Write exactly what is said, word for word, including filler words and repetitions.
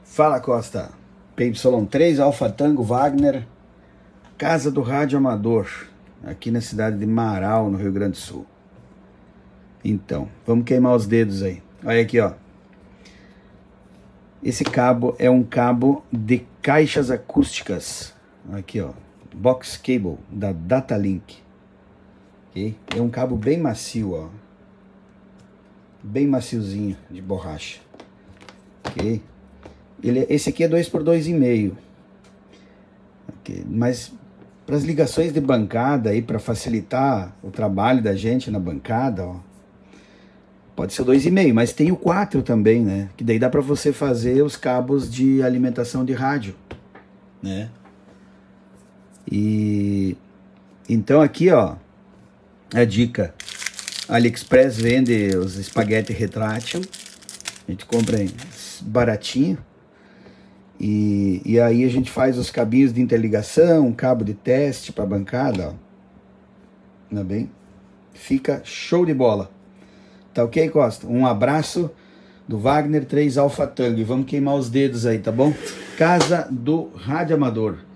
Fala Costa, P Y três Alfa Tango Wagner, Casa do Rádio Amador, aqui na cidade de Marau, no Rio Grande do Sul. Então, vamos queimar os dedos aí. Olha aqui, ó. Esse cabo é um cabo de caixas acústicas. Aqui, ó. Box Cable da Datalink. Okay? É um cabo bem macio, ó. Bem maciozinho, de borracha. Ok? Ele, esse aqui é dois por dois e meio. Okay? Mas para as ligações de bancada aí, para facilitar o trabalho da gente na bancada, ó, pode ser dois e meio, mas tem o quatro também, né? Que daí dá para você fazer os cabos de alimentação de rádio, né? E então aqui, ó, a dica: AliExpress vende os espaguete retrátil, a gente compra baratinho. E, e aí a gente faz os cabinhos de interligação, um cabo de teste para bancada, ó. Não é bem? Fica show de bola. Tá ok, Costa? Um abraço do Wagner três Alfa Tango. E vamos queimar os dedos aí, tá bom? Casa do Rádio Amador.